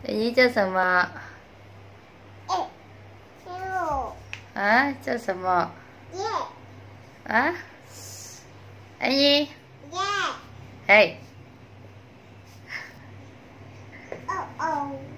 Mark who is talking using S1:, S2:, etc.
S1: 你叫什么？啊，叫什么？啊？安妮？嘿。
S2: 哦哦。